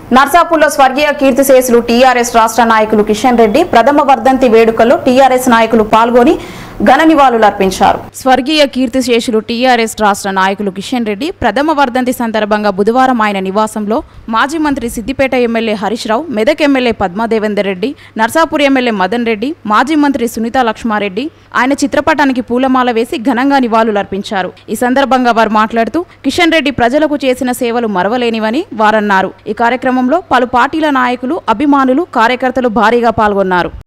నర్సాపూర్లో స్వర్గీయ కీర్తిశేషులు టీఆర్ఎస్ రాష్ట్ర నాయకులు కిషన్ రెడ్డి ప్రథమ వర్ధంతి వేడుకల్లో టీఆర్ఎస్ నాయకులు పాల్గొని ఘన నివాళులర్పించారు. స్వర్గీయ కీర్తిశేషులు టీఆర్ఎస్ రాష్ట్ర నాయకులు కిషన్ రెడ్డి ప్రథమ వర్ధంతి సందర్భంగా బుధవారం ఆయన నివాసంలో మాజీ మంత్రి Siddipet MLA Harish Rao, Medak MLA Padma Devender Reddy, Narsapur MLA Madan Reddy, మాజీ మంత్రి సునీతా లక్ష్మారెడ్డి ఆయన చిత్రపటానికి పూలమాల వేసి ఘనంగా నివాళులర్పించారు. ఈ సందర్భంగా వారు మాట్లాడుతూ కిషన్ రెడ్డి ప్రజలకు చేసిన సేవలు మరవలేనివని వారన్నారు. ఈ కార్యక్రమంలో పలు పార్టీల నాయకులు, అభిమానులు, కార్యకర్తలు భారీగా పాల్గొన్నారు.